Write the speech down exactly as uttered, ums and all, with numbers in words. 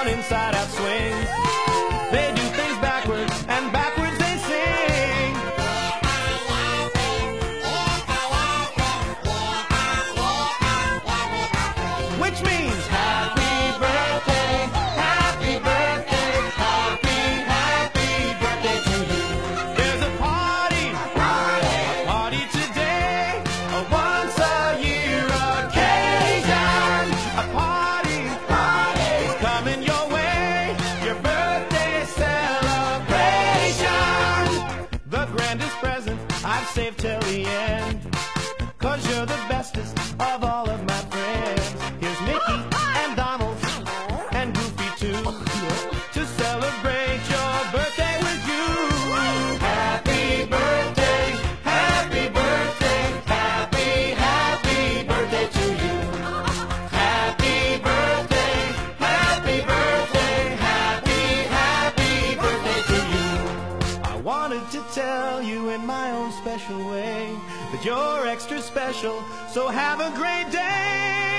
on inside-out swings. They do things backwards, and backwards they sing. Which means happy birthday, happy birthday, happy, happy birthday to you. There's a party, party, a party today, a once a year occasion. A party, party is coming your way, your birthday celebration. The grandest present I've saved till the end, 'cause you're the bestest of all of my friends. Here's Mickey and Donald and Goofy too, to celebrate your birthday with you. Happy birthday, happy birthday, happy, happy birthday to you. Happy birthday, happy birthday, happy, happy birthday to you. I wanted to tell you in my own special way that you're extra special, so have a great day.